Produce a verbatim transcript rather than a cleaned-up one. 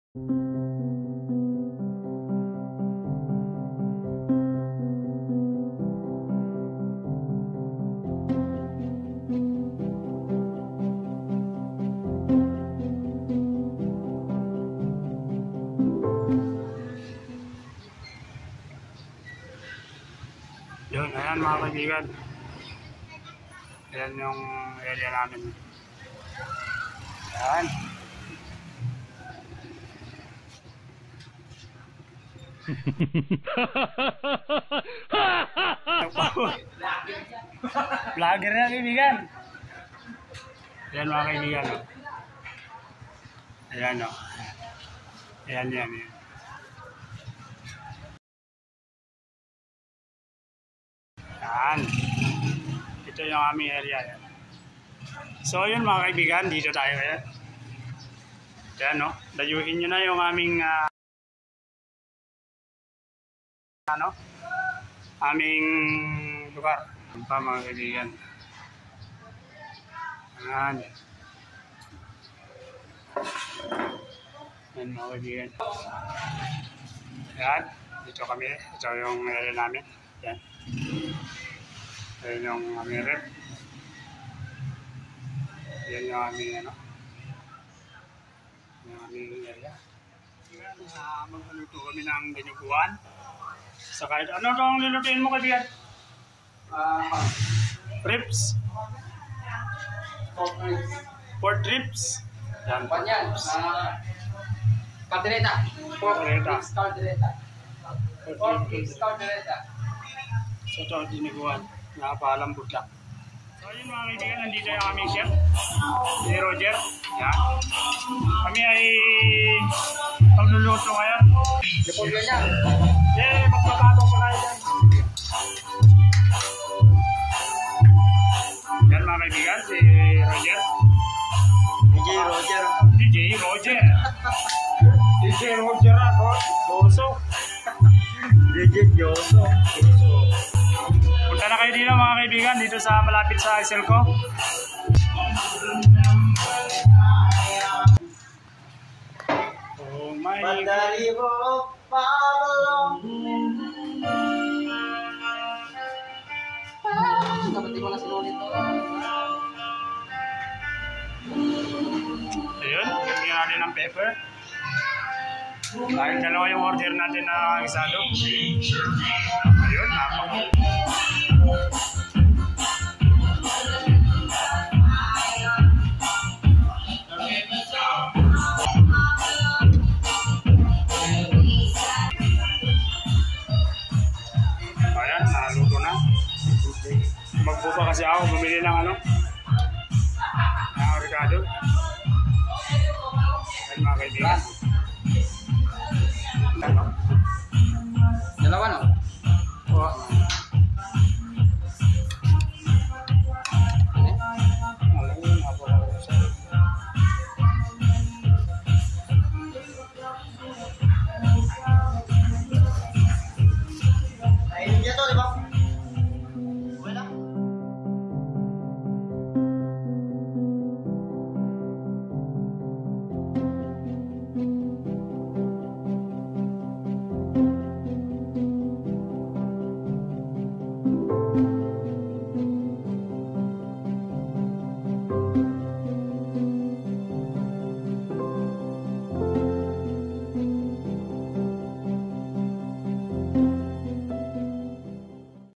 Yun, ayan mga kaibigan. Ayan yung area namin. Ayan. Vlogger na kaibigan. Ayan mga kaibigan. Ayan o. Ayan yan. Ayan. Yan. Ito yung aming area. Yan. So yun mga kaibigan, dito tayo. Yan. Yan no. Dayuhin nyo na yung aming uh, ano? Aming lugar. Yan pa mga kaibigan. Yan. Yan mga kaibigan. Yan. Dito kami. Ito yung area namin. Yan. Yan yung aming rep. Yan yung aming ano. Yung aming area. Yan. Uh, Magluto kami ng dinuguan. Sa kahit ano itong nilutuin mo kaibigan? Uh, ribs. Pork ribs. Pork ribs. Yan. Pork ribs. Uh, Caldereta. Pork ribs caldereta. Pork ribs caldereta. So ito ang dinuguan. Napapalambot lang. So yun mga kaibigan, nandito yung aming chef. Si Roger. Yan. Kami ay pagluluto ngayon. Napolyo niya. Eh, magpapatong ko na yan. Yan mga kaibigan, si Roger. D J Roger. D J Roger. D J Roger ako. Doso. D J Joso. Punta na kayo dito mga kaibigan, dito sa malapit sa Iselco. Oh my God. Kapatid ko na sinulit to. Ayun, lagyan natin ng pepper. Dahil dalawa yung order natin na isado. Ayun, napang. Ayan, naluto na. Magbuba kasi ako, bumili ng ano, ng origado. Ayan mga kaibigan. Ano?